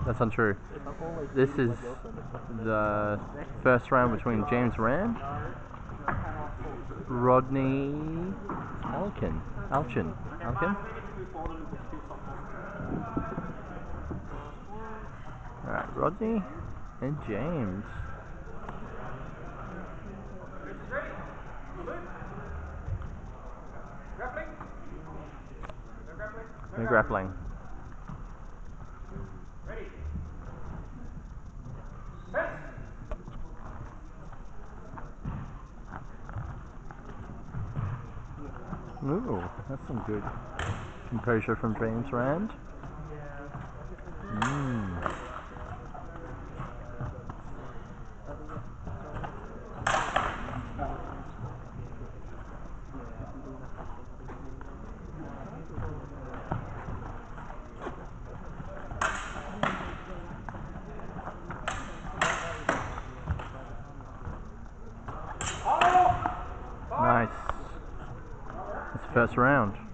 That's untrue. This is the first round between James Rand, Rodney Alkin. Alright, Rodney and James. No grappling. Ooh, that's some good composure from James Rand. Nice. That's the first round.